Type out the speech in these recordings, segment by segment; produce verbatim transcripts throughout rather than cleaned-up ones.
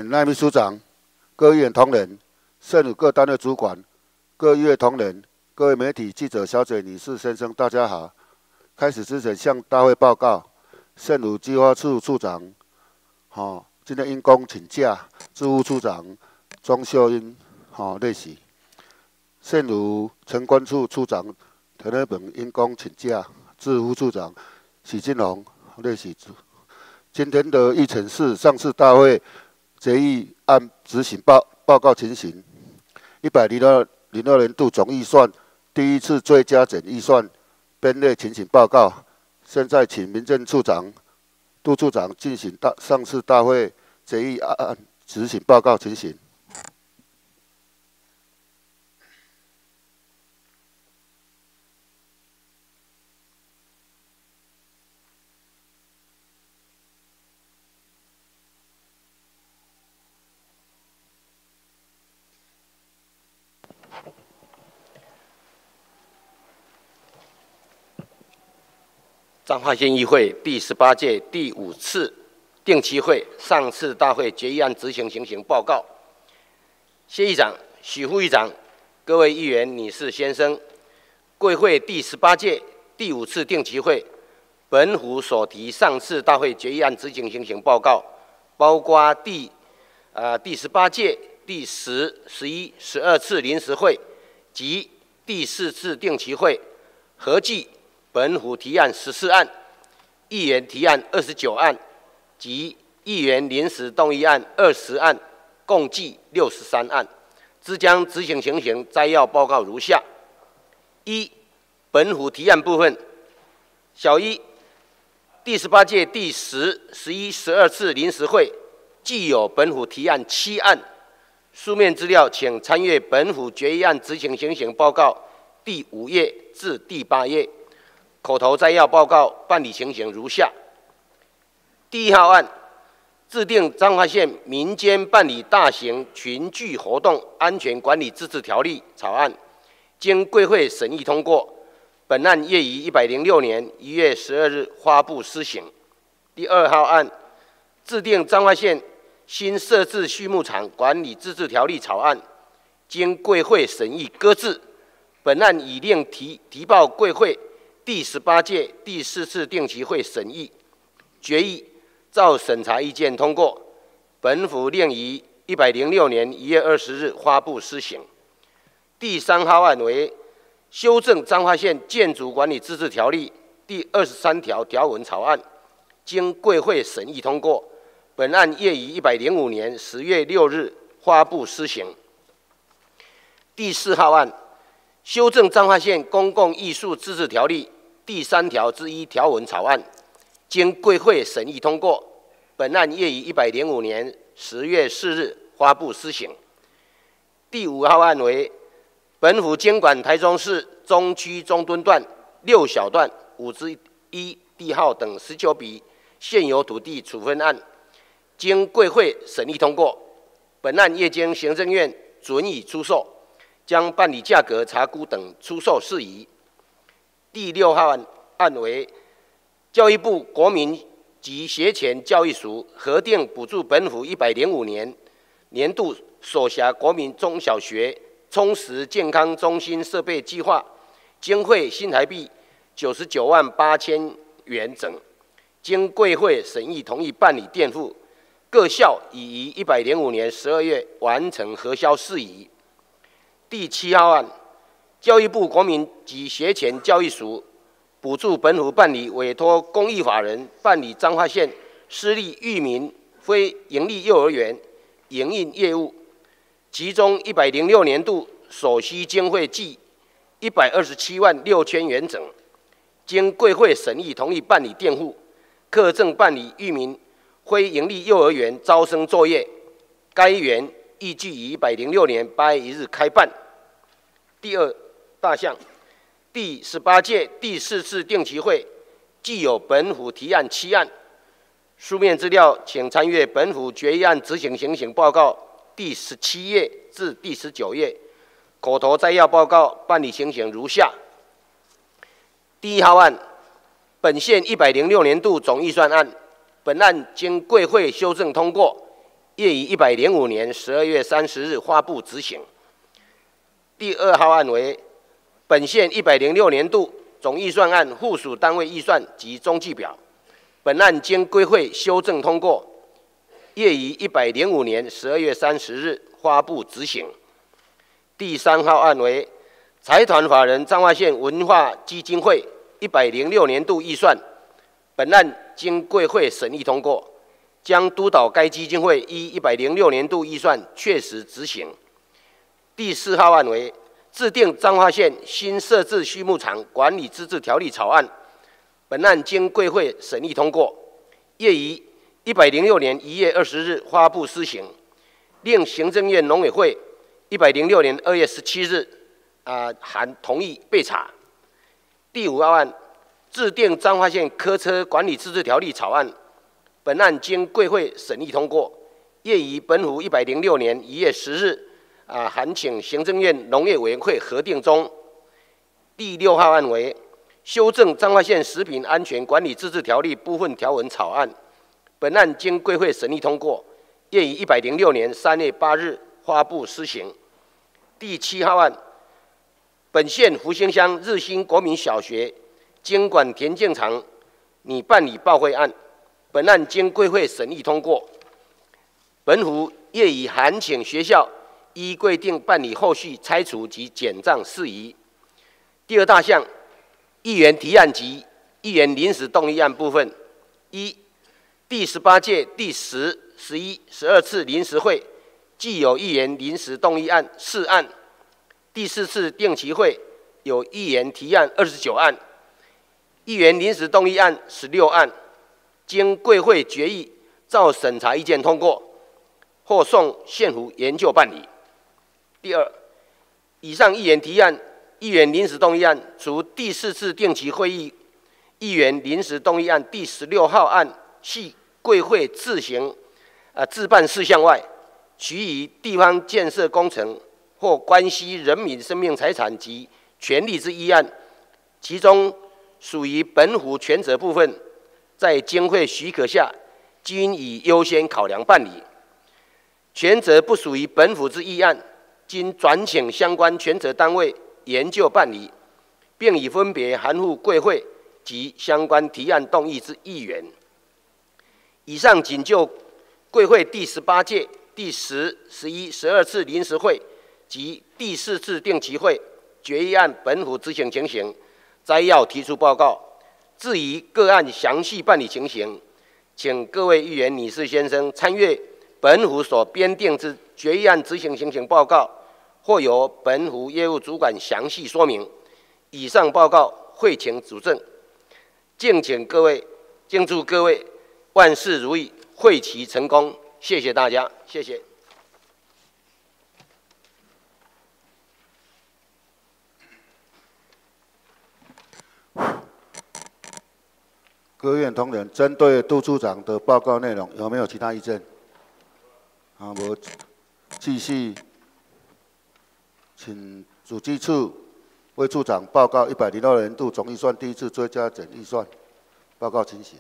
本赖秘书长、各议员同仁、县府各单位主管、各议会同仁、各位媒体记者、小姐、女士、先生，大家好。开始之前向大会报告，县府计划处处长，哦，今天因公请假，事务处长庄秀英，哦，列席。县府城管处处长陈德本因公请假，事务处长许金龙列席。今天的议程是上次大会决议案执行报报告情形，一百零二零二年度总预算第一次追加减预算编列情形报告。现在请民政处长、杜处长进行大上次大会决议案执行报告情形。 彰化县议会第十八届第五次定期会上次大会决议案执行情形报告。谢议长、许副议长、各位议员、女士、先生，贵会第十八届第五次定期会，本府所提上次大会决议案执行情形报告，包括第呃第十八届第十、十一、十二次临时会及第四次定期会，合计本府提案十四案，议员提案二十九案，及议员临时动议案二十案，共计六十三案。之将执行情形摘要报告如下：一、本府提案部分，小一，第十八届第十、十一、十二次临时会，既有本府提案七案，书面资料请参阅本府决议案执行情形报告第五页至第八页。口头摘要报告办理情形如下：第一号案，制定彰化县民间办理大型群聚活动安全管理自治条例草案，经贵会审议通过。本案业于一百零六年一月十二日发布施行。第二号案，制定彰化县新设置畜牧场管理自治条例草案，经贵会审议搁置。本案已另提提报贵会第十八届第四次定期会审议，决议照审查意见通过。本府另于一百零六年一月二十日发布施行。第三号案为修正彰化县建筑管理自治条例第二十三条条文草案，经贵会审议通过。本案业于一百零五年十月六日发布施行。第四号案，修正彰化县公共艺术自治条例第三条之一条文草案，经贵会审议通过。本案业于一百零五年十月四日发布施行。第五号案为本府监管台中市中区中墩段六小段五之一地号等十九笔现有土地处分案，经贵会审议通过。本案业经行政院准予出售，将办理价格查估等出售事宜。第六号案案为教育部国民及学前教育署核定补助本府一百零五年年度所辖国民中小学充实健康中心设备计划，经费新台币九十九万八千元整，经贵会审议同意办理垫付，各校已于一百零五年十二月完成核销事宜。第七号案，教育部国民及学前教育署补助本府办理委托公益法人办理彰化县私立育民非营利幼儿园营运业务，其中一百零六年度所需经费计一百二十七万六千元整，经贵会审议同意办理垫付，课证办理育民非营利幼儿园招生作业，该园预计于一百零六年八月一日开办。第二大项，第十八届第四次定期会，既有本府提案七案，书面资料请参阅本府决议案执行情形报告第十七页至第十九页。口头摘要报告办理情形如下：第一号案，本县一百零六年度总预算案，本案经贵会修正通过， 业于一百零五年十二月三十日发布执行。第二号案为本县一百零六年度总预算案附属单位预算及中计表，本案经归会修正通过，业于一百零五年十二月三十日发布执行。第三号案为财团法人彰化县文化基金会一百零六年度预算，本案经贵会审议通过，将督导该基金会依一百零六年度预算确实执行。第四号案为制定彰化县新设置畜牧场管理资质条例草案，本案经贵会审议通过，业于一百零六年一月二十日发布施行，令行政院农委会一百零六年二月十七日啊函同意备查。第五号案制定彰化县科车管理资质条例草案，本案经贵会审议通过，业于本府一百零六年一月十日啊函请行政院农业委员会核定中。第六号案为修正彰化县食品安全管理自治条例部分条文草案，本案经贵会审议通过，业于一百零六年三月八日发布施行。第七号案，本县福兴乡日新国民小学监管田径场拟办理报会案，本案经贵会审议通过，本府业已函请学校依规定办理后续拆除及减账事宜。第二大项，议员提案及议员临时动议案部分：一、第十八届第十、十一、十二次临时会，既有议员临时动议案四案；第四次定期会有议员提案二十九案，议员临时动议案十六案，经贵会决议照审查意见通过，或送县府研究办理。第二，以上议员提案、议员临时动议案，除第四次定期会议议员临时动议案第十六号案系贵会自行呃自办事项外，其余地方建设工程或关系人民生命财产及权利之议案，其中属于本府权责部分，在经会许可下，均以优先考量办理；权责不属于本府之议案，经转请相关权责单位研究办理，并已分别函付贵会及相关提案动议之议员。以上仅就贵会第十八届、第十、十一、十二次临时会及第四次定期会决议案本府执行情形，摘要提出报告。至于个案详细办理情形，请各位议员女士先生参阅本府所编订之决议案执行情形报告，或由本府业务主管详细说明。以上报告会请主正，敬请各位，敬祝各位万事如意，会期成功。谢谢大家，谢谢。 各位院同仁，针对督处长的报告内容，有没有其他意见？啊，无，继续，请主计处为处长报告一百零六年度总预算第一次追加减预算报告情形。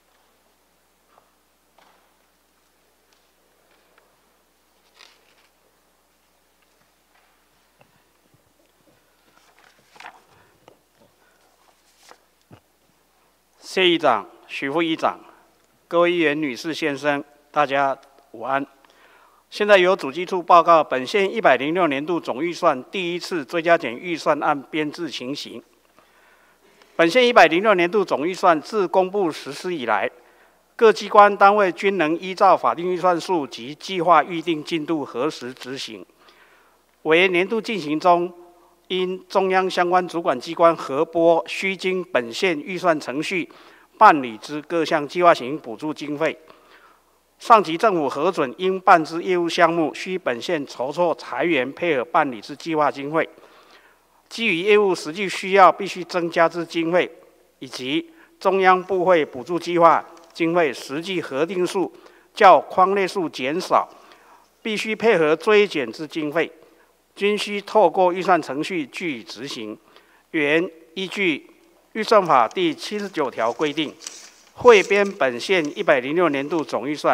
谢议长、许副议长、各位议员、女士、先生，大家午安。现在由主计处报告本县一百零六年度总预算第一次追加减预算案编制情形。本县一百零六年度总预算自公布实施以来，各机关单位均能依照法定预算数及计划预定进度核实执行。为年度进行中，因中央相关主管机关核拨须经本县预算程序办理之各项计划型补助经费，上级政府核准应办之业务项目，需本县筹措财源配合办理之计划经费。基于业务实际需要，必须增加之经费，以及中央部会补助计划经费实际核定数较框列数减少，必须配合追减之经费，均需透过预算程序据以执行。原依据预算法第七十九条规定，汇编本县一百零六年度总预算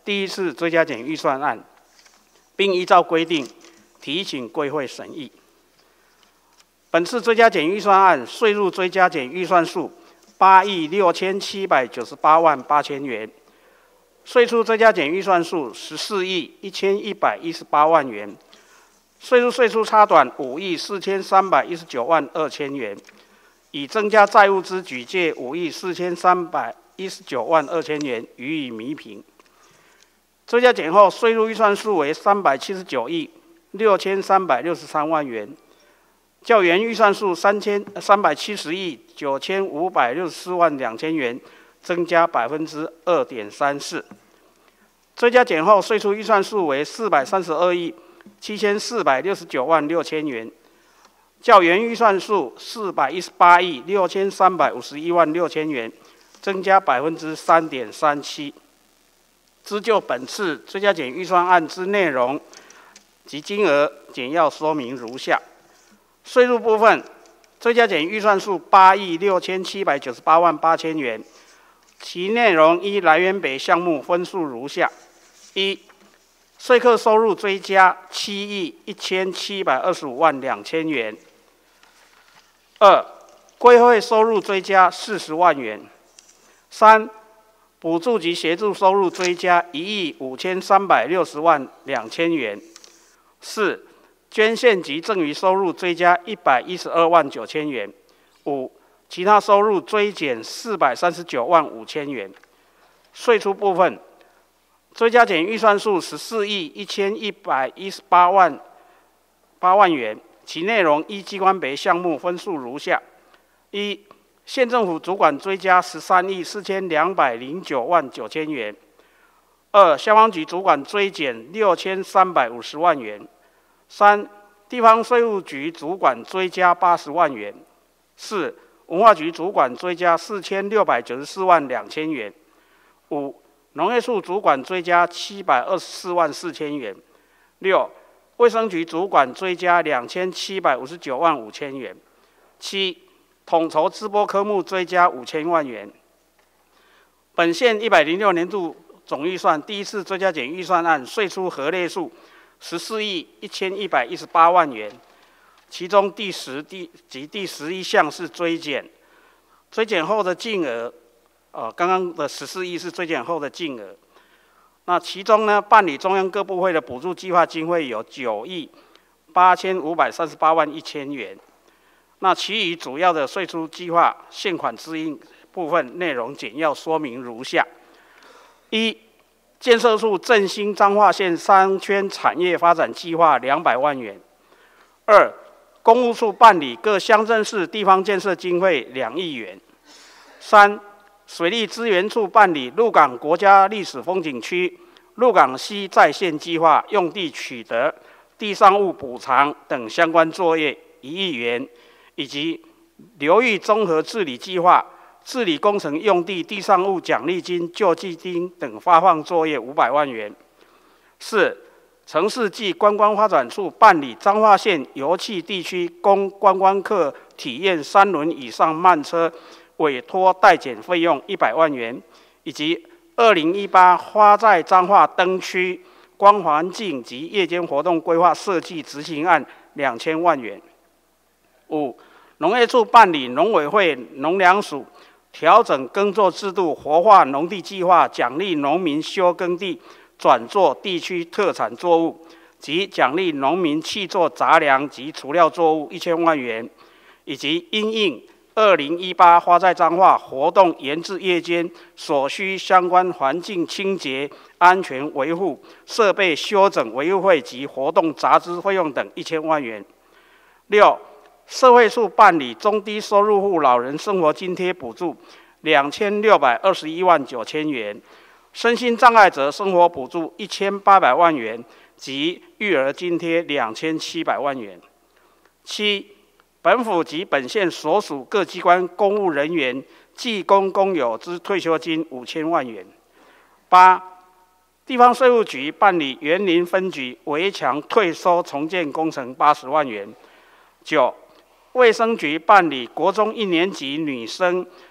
第一次追加减预算案，并依照规定提请贵会审议。本次追加减预算案税入追加减预算数八亿六千七百九十八万八千元，税出追加减预算数十四亿一千一百一十八万元，税入税出差短五亿四千三百一十九万二千元，以增加债务之举借五亿四千三百一十九万二千元予以弥平。追加减后税入预算数为三百七十九亿六千三百六十三万元，较原预算数三千三百七十亿九千五百六十四万两千元增加百分之二点三四。追加减后税出预算数为四百三十二亿七千四百六十九万六千元，较原预算数四百一十八亿六千三百五十一万六千元增加百分之三点三七。知就本次追加减预算案之内容及金额，简要说明如下。税入部分，追加减预算数八亿六千七百九十八万八千元，其内容依来源北项目分数如下：一、税课收入追加七亿一千七百二十五万两千元；二、规会收入追加四十万元；三、补助及协助收入追加一亿五千三百六十万两千元；四、捐献及赠与收入追加一百一十二万九千元；五、其他收入追减四百三十九万五千元。税出部分，追加减预算数十四亿一千一百一十八万八万元，其内容依机关别项目分数如下：一、县政府主管追加十三亿四千两百零九万九千元；二、消防局主管追减六千三百五十万元；三、地方税务局主管追加八十万元；四、文化局主管追加四千六百九十四万两千元；五、农业处主管追加七百二十四万四千元；六、卫生局主管追加两千七百五十九万五千元；七、统筹直播科目追加五千万元。本县一百零六年度总预算第一次追加减预算案税出核列数十四亿一千一百一十八万元，其中第十、第及第十一项是追减，追减后的净额，呃，刚刚的十四亿是追减后的净额。那其中呢，办理中央各部会的补助计划经费有九亿八千五百三十八万一千元。那其余主要的税出计划现款支应部分内容简要说明如下：一、建设处振兴彰化县商圈产业发展计划两百万元；二、公务处办理各乡镇市地方建设经费两亿元；三、水利资源处办理鹿港国家历史风景区鹿港溪再现计划用地取得、地上物补偿等相关作业一亿元。以及流域综合治理计划治理工程用地地上物奖励金、救济金等发放作业五百万元。四、城市暨观光发展处办理彰化县油气地区供观光客体验三轮以上慢车委托代检费用一百万元，以及二零一八花在彰化灯区光环境及夜间活动规划设计执行案两千万元。五、农业处办理农委会农粮署调整耕作制度活化农地计划，奖励农民休耕地转作地区特产作物，及奖励农民弃作杂粮及除料作物一千万元，以及因应二零一八花在彰化活动延至夜间所需相关环境清洁、安全维护、设备修整维护费及活动杂支费用等一千万元。六、社会处办理中低收入户老人生活津贴补助两千六百二十一万九千元，身心障碍者生活补助一千八百万元及育儿津贴两千七百万元。七、本府及本县所属各机关公务人员技工工友之退休金五千万元。八、地方税务局办理园林分局围墙退收重建工程八十万元。九、卫生局办理国中一年级女生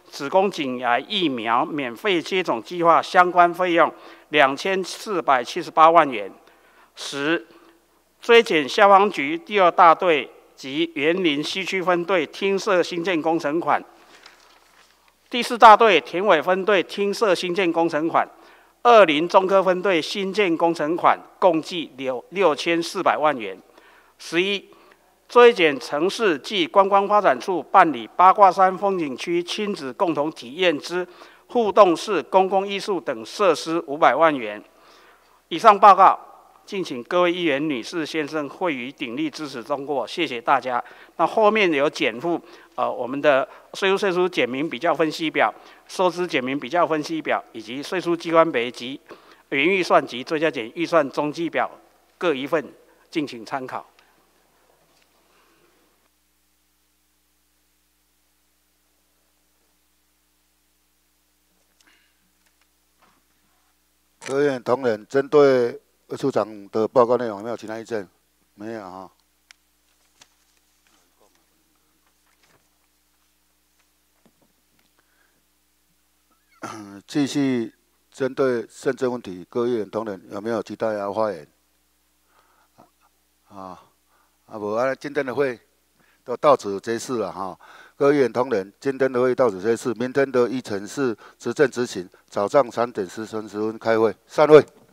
子宫颈癌疫苗免费接种计划相关费用两千四百七十八万元。十、追检消防局第二大队及园林西区分队厅舍新建工程款，第四大队田尾分队厅舍新建工程款，二林中科分队新建工程款共计六六千四百万元。十一、追检城市暨观光发展处办理八卦山风景区亲子共同体验之互动式公共艺术等设施五百万元。以上报告，敬请各位议员、女士、先生会予鼎力支持通过，谢谢大家。那后面有减负，呃，我们的税务税收减民比较分析表、收支减民比较分析表，以及税收机关别及原预算及追加减预算中计表各一份，敬请参考。 各位同仁，针对魏处长的报告内容有没有其他意见？没有哈。继续针对宪政问题，各位议员同仁有没有其他要发言？啊，啊无啊，今天的会都到此结束了哈。各位议员同仁，今天的会到此结束，明天的议程是执政执行，早上三点十分十分开会，散会。